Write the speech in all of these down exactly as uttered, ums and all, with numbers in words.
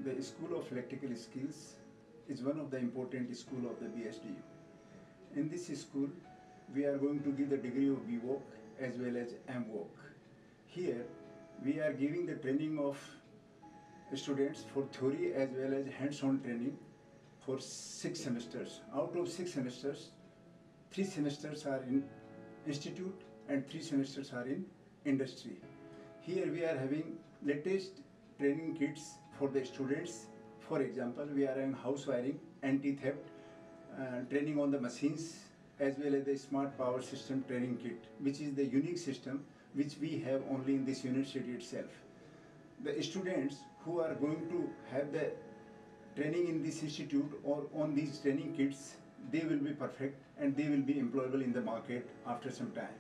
The School of Electrical Skills is one of the important schools of the B S D U. In this school, we are going to give the degree of B Voc as well as M Voc. Here, we are giving the training of students for theory as well as hands-on training for six semesters. Out of six semesters, three semesters are in institute and three semesters are in industry. Here we are having latest training kits for the students. For example, we are having house wiring, anti-theft, uh, training on the machines, as well as the smart power system training kit, which is the unique system which we have only in this university itself. The students who are going to have the training in this institute or on these training kits, they will be perfect and they will be employable in the market after some time.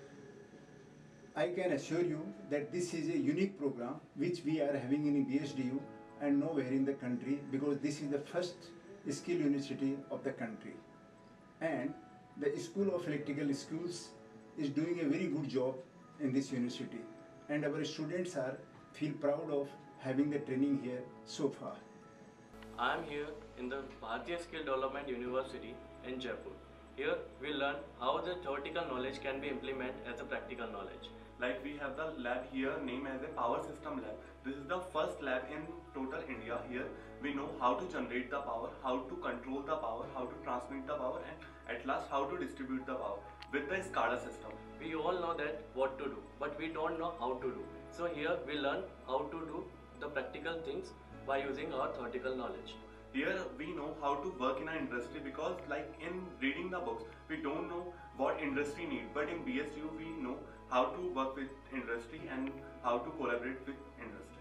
I can assure you that this is a unique program which we are having in B S D U and nowhere in the country, because this is the first skill university of the country. And the School of Electrical Skills is doing a very good job in this university, and our students are feel proud of having the training here so far. I am here in the Bharatiya Skill Development University in Jaipur. Here we learn how the theoretical knowledge can be implemented as a practical knowledge. Like we have the lab here named as a power system lab. This is the first lab in total India. Here we know how to generate the power, how to control the power, how to transmit the power, and at last how to distribute the power with the SCADA system. We all know that what to do, but we don't know how to do. So here we learn how to do the practical things by using our theoretical knowledge. Here we know how to work in an industry, because like in reading the books we don't know what industry need, but in B S D U we know how to work with industry and how to collaborate with industry.